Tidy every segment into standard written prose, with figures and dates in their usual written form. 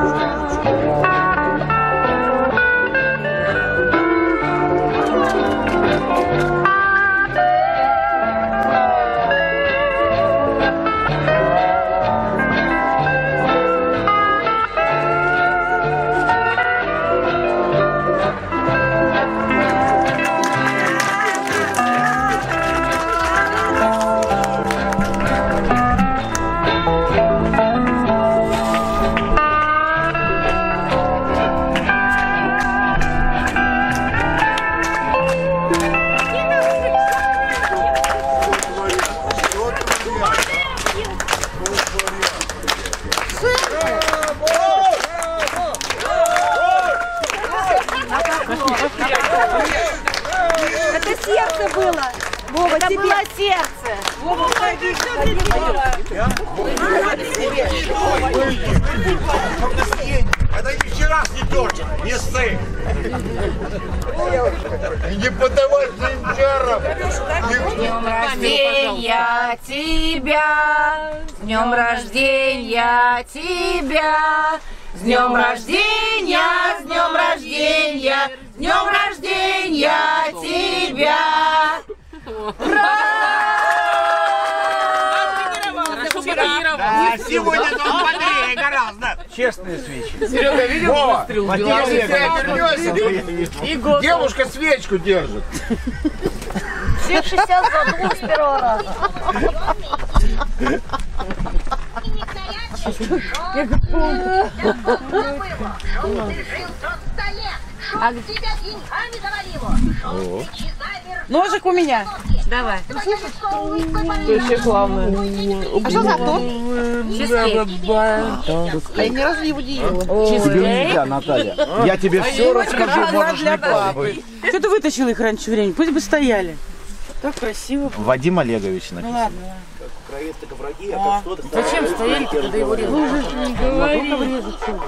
Это сердце было. Вова, это было сердце. Вова, ходи, это еще раз не торчит, не ссы. И не подавай сенчарам. С днем рождения тебя, с днем рождения тебя, с днем рождения, с днем рождения, с днем рождения тебя. Ура! А сегодня он бодрее гораздо. Честные свечи. Серега, видел выстрел? Девушка свечку держит. Всех 60 задул с первого раза. Ножик у меня. Давай. Вообще главное. А что за торт? А я ни разу не его не ела. Тебе нельзя, Наталья. Я тебе все расскажу, можешь не пробовать. Что ты вытащил их раньше времени? Пусть бы стояли. Так красиво. Вадим Олегович Ну написано. ладно. Зачем стояли, когда его резали? Вы уже не говорили.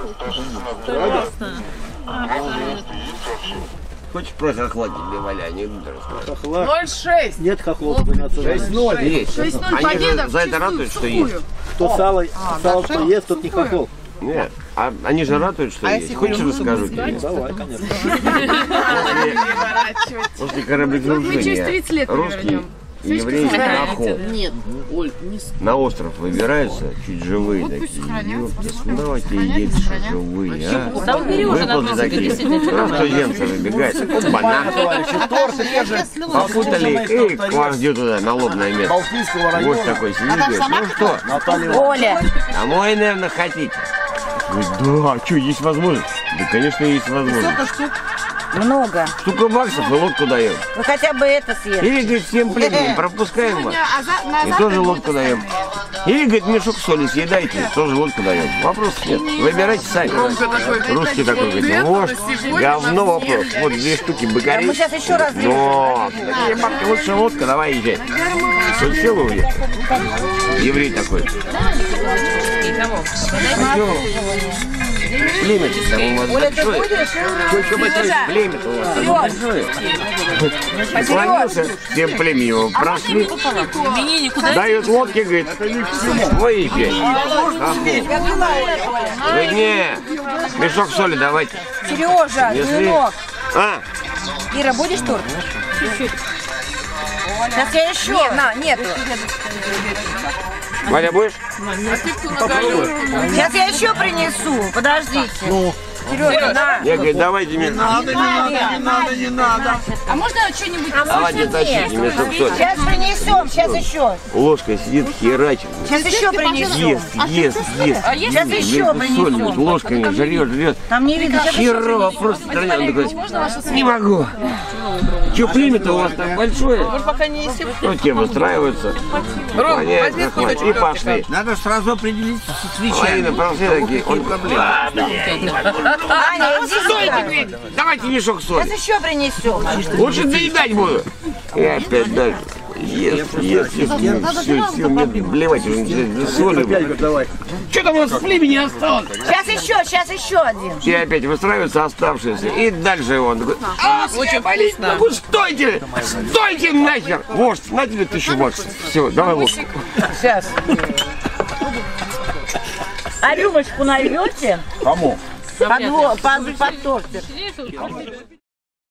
Хочешь просто охладить мне, Валя, анекдот рассказать? 0,6. Нет хохлов 12. Есть. Они же за это ратуют, что есть. Кто сало кто ест, тот не хохол. Нет, а они же ратуют, что есть. Хочешь, расскажу тебе? Давай, конечно. После кораблекрушения русские и евреи на охоту. Нет, Оль, не На остров выбираются, чуть живые такие. Ёпта, давайте едете живые, а? Выплаты такие. Просто земцы выбегают. Вот банан. Попутали и к вам ждет туда налобное место. Вот такой сидит, говорит, ну что? Оля. А мой, наверное, хотите? Говорит, да, а что, есть возможность? Да, конечно, есть возможность. Много. Штука баксов и лодку даем. Вы хотя бы это съели. Или, говорит, всем племенем пропускаем вас. И тоже лодку даем. Или, говорит, мешок соли съедайте, тоже лодку даем. Вопросов нет. Выбирайте сами. Русский такой, говорит, вождь, говно вопрос. Вот 2 штуки быкарей. Мы сейчас еще раз Но, такие бабки, лучше лодка, давай езжай. Тут сел уехал. Еврей такой. Племя-то там у вас большое. Только большое племя-то у вас там большое. Поклонился, всем племя его прошли. Дают лодки, говорит, выезжай. Говорит, не, мешок соли давайте. Сережа, сынок. А? Ира, будешь торт? Чуть-чуть. Сейчас я еще. Нет, на, нету. Валя, будешь? Сейчас я еще принесу. Подождите. Сережа, на. Я говорю, давайте мне. Не надо. А можно что-нибудь? Давайте тащите мешок соли. Сейчас принесем, сейчас еще. Ложкой сидит, херачит. Сейчас еще принесем. Ест. Сейчас еще принесем. Ложками жрет. Там не видно. Херово просто. Он такой, не могу. Че, племя-то у вас так большое? Пока не еси. Ну, тем устраиваются. Понятно, хватит. И пошли. Надо сразу определиться с свечами. Половина прошли такие, он проблема. Аня, иди сюда. Давайте мешок соли. Сейчас еще принесем. Лучше доедать буду. И опять дальше. Ест. Все, мне блевать уже соли. Давай. Что там у вас в племени осталось? Сейчас еще один. И опять выстраиваются оставшиеся. И дальше он такой, очень болит. Ну стойте нахер. Вождь, на тебе 1000 баксов. Все, давай лодку. Сейчас. А рюмочку нальете? Кому? Под тортик.